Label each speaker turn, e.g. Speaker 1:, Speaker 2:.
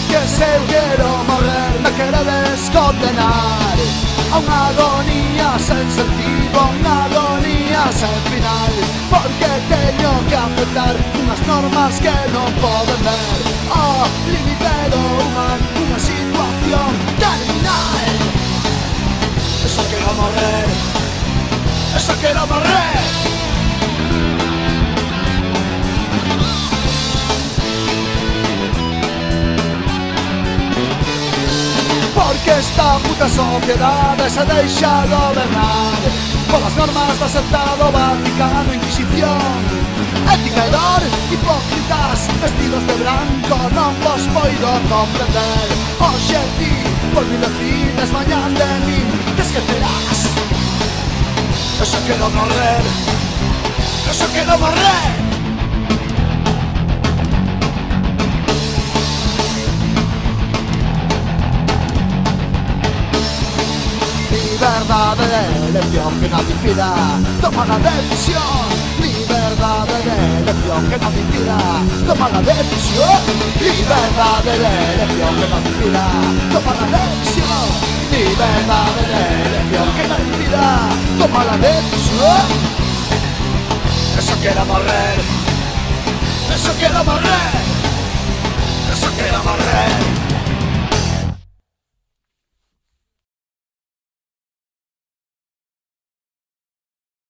Speaker 1: Que se eu quero morrer me queredes condenar a unha agonía sen sentido, a unha agonía sen final, porque teño que aceptar unhas normas que non poden ver o límite do humano, unha situación terminal. Eso quero morrer, eso quero morrer. Porque esta puta sociedade se deixa gobernar polas normas da secta do Vaticano, Inquisición, ética e dor, hipócritas vestidos de branco. Non vos poido comprender. Hoxe ti, por mi decides, mañan de mí te esquecerás. Eso quero morrer, eso quero morrer. Liberdade de elección, que nadie impida tomar la decisión. Liberdade de elección, que nadie impida tomar la decisión. Liberdade de elección, que nadie impida tomar la decisión. Liberdade de elección, que nadie impida tomar la decisión. Eso quiero morrer, eso quiero morrer, eso quiero morrer.